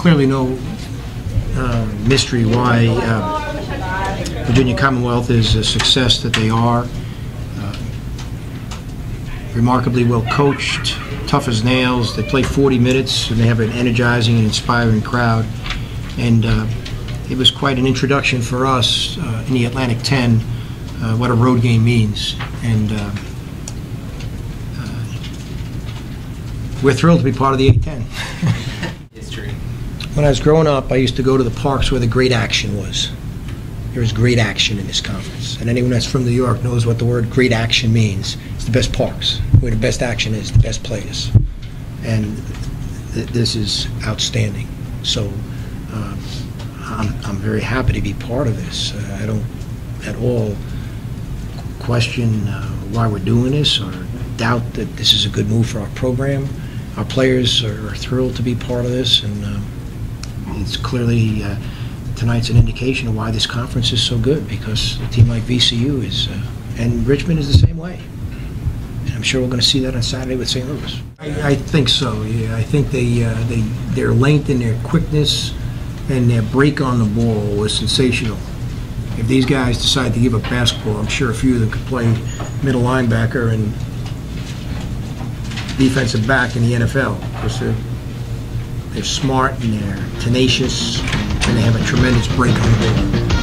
clearly no mystery why Virginia Commonwealth is a success that they are. Remarkably well coached, tough as nails. They play 40 minutes and they have an energizing and inspiring crowd. And it was quite an introduction for us in the Atlantic 10 what a road game means. And we're thrilled to be part of the A-10. History. When I was growing up, I used to go to the parks where the great action was. There was great action in this conference. And anyone that's from New York knows what the word great action means. It's the best parks, where the best action is, the best players. And this is outstanding. So I'm very happy to be part of this. I don't at all question why we're doing this or doubt that this is a good move for our program. Our players are thrilled to be part of this, and it's clearly tonight's an indication of why this conference is so good, because a team like VCU is, and Richmond is the same way. And I'm sure we're going to see that on Saturday with St. Louis. I think so, yeah. I think their length and their quickness and their break on the ball was sensational. If these guys decide to give up basketball, I'm sure a few of them could play middle linebacker and defensive back in the NFL, because they're smart and they're tenacious and they have a tremendous break on the ball.